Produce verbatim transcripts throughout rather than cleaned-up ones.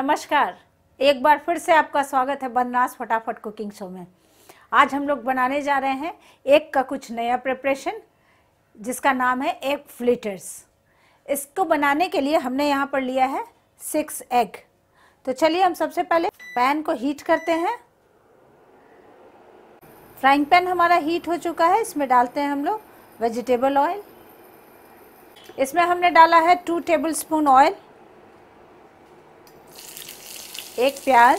नमस्कार। एक बार फिर से आपका स्वागत है बननास फटाफट कुकिंग शो में। आज हम लोग बनाने जा रहे हैं एग का कुछ नया प्रिपरेशन जिसका नाम है एग फ्लिटर्स। इसको बनाने के लिए हमने यहाँ पर लिया है सिक्स एग। तो चलिए हम सबसे पहले पैन को हीट करते हैं। फ्राइंग पैन हमारा हीट हो चुका है, इसमें डालते हैं हम लोग वेजिटेबल ऑयल। इसमें हमने डाला है टू टेबल स्पून ऑयल, एक प्याज,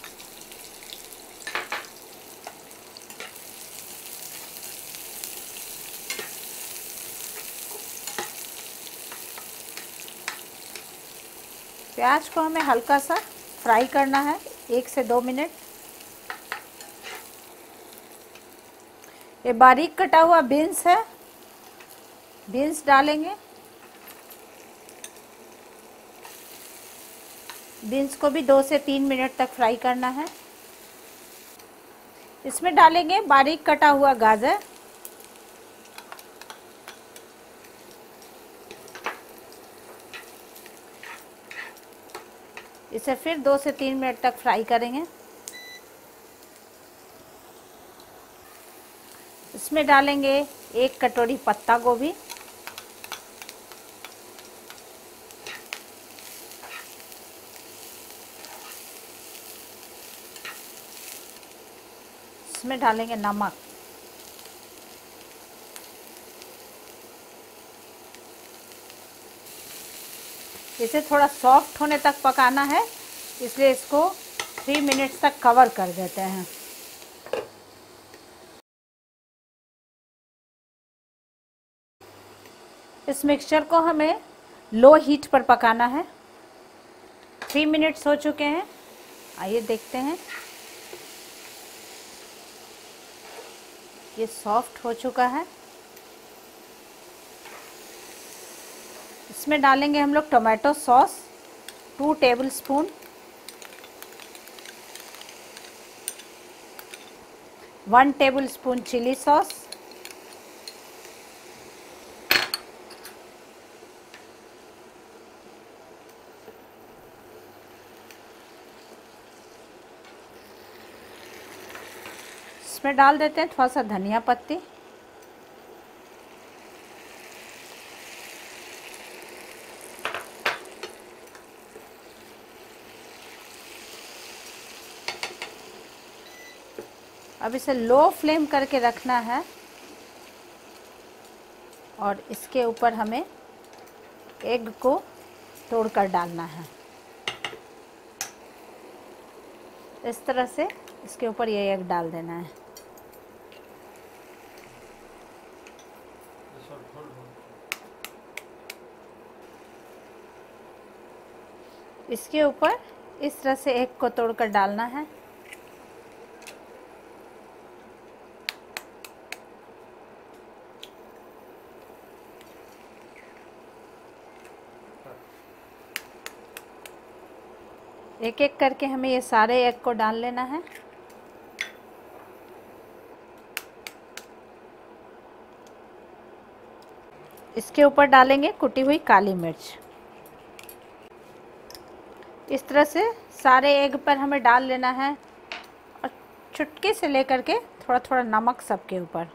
प्याज को हमें हल्का सा फ्राई करना है, एक से दो मिनट। ये बारीक कटा हुआ बीन्स है, बीन्स डालेंगे। बीन्स को भी दो से तीन मिनट तक फ्राई करना है। इसमें डालेंगे बारीक कटा हुआ गाजर, इसे फिर दो से तीन मिनट तक फ्राई करेंगे। इसमें डालेंगे एक कटोरी पत्ता गोभी, इसमें डालेंगे नमक, इसे थोड़ा सॉफ्ट होने तक पकाना है, इसलिए इसको थ्री मिनट्स तक कवर कर देते हैं। इस मिक्सचर को हमें लो हीट पर पकाना है। थ्री मिनट्स हो चुके हैं, आइए देखते हैं। ये सॉफ्ट हो चुका है। इसमें डालेंगे हम लोग tomato sauce two tablespoon, one tablespoon chilli sauce, इसमें डाल देते हैं थोड़ा सा धनिया पत्ती, अब इसे लो फ्लेम करके रखना है और इसके ऊपर हमें एग को तोड़कर डालना है। इस तरह से इसके ऊपर ये एग डाल देना है। इसके ऊपर इस तरह से एग को तोड़कर डालना है। एक एक करके हमें ये सारे एग को डाल लेना है। इसके ऊपर डालेंगे कुटी हुई काली मिर्च। इस तरह से सारे एग पर हमें डाल लेना है और चुटकी से लेकर के थोड़ा थोड़ा नमक सबके ऊपर।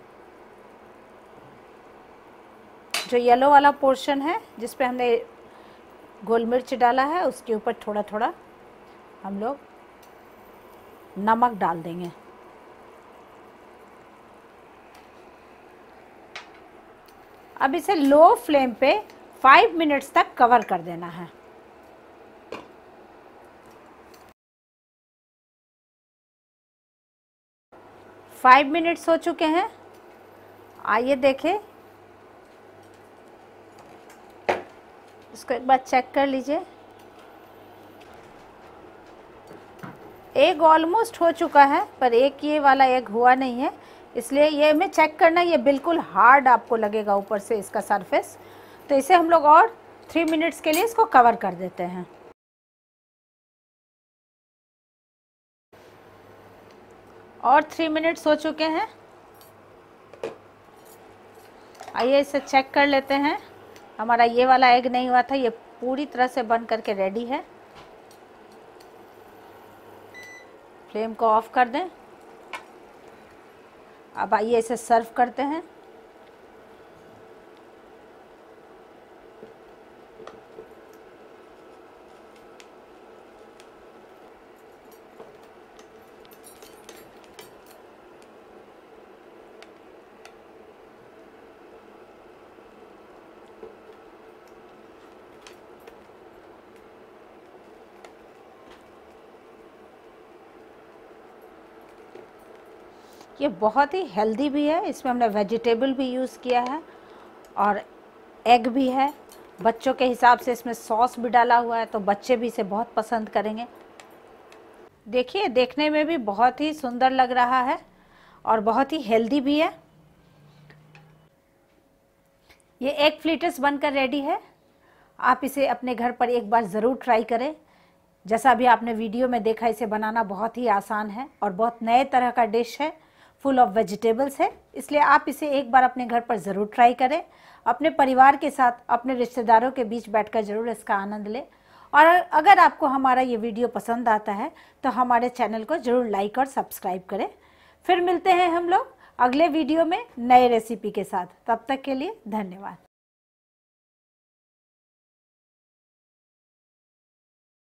जो येलो वाला पोर्शन है जिस पे हमने गोल मिर्च डाला है, उसके ऊपर थोड़ा थोड़ा हम लोग नमक डाल देंगे। अब इसे लो फ्लेम पे फाइव मिनट्स तक कवर कर देना है। फाइव मिनट्स हो चुके हैं, आइए देखें। इसको एक बार चेक कर लीजिए। एग ऑलमोस्ट हो चुका है, पर एक ये वाला एग हुआ नहीं है, इसलिए ये हमें चेक करना, ये बिल्कुल हार्ड आपको लगेगा ऊपर से इसका सरफेस। तो इसे हम लोग और थ्री मिनट्स के लिए इसको कवर कर देते हैं। और थ्री मिनट्स हो चुके हैं, आइए इसे चेक कर लेते हैं। हमारा ये वाला एग नहीं हुआ था, ये पूरी तरह से बन करके रेडी है। फ्लेम को ऑफ कर दें। अब आइए इसे सर्व करते हैं। ये बहुत ही हेल्दी भी है, इसमें हमने वेजिटेबल भी यूज़ किया है और एग भी है। बच्चों के हिसाब से इसमें सॉस भी डाला हुआ है, तो बच्चे भी इसे बहुत पसंद करेंगे। देखिए, देखने में भी बहुत ही सुंदर लग रहा है और बहुत ही हेल्दी भी है। ये एग फ्लिटर्स बनकर रेडी है। आप इसे अपने घर पर एक बार ज़रूर ट्राई करें। जैसा अभी आपने वीडियो में देखा, इसे बनाना बहुत ही आसान है और बहुत नए तरह का डिश है, फुल ऑफ वेजिटेबल्स है। इसलिए आप इसे एक बार अपने घर पर ज़रूर ट्राई करें। अपने परिवार के साथ, अपने रिश्तेदारों के बीच बैठकर ज़रूर इसका आनंद लें। और अगर आपको हमारा ये वीडियो पसंद आता है तो हमारे चैनल को ज़रूर लाइक और सब्सक्राइब करें। फिर मिलते हैं हम लोग अगले वीडियो में नए रेसिपी के साथ। तब तक के लिए धन्यवाद।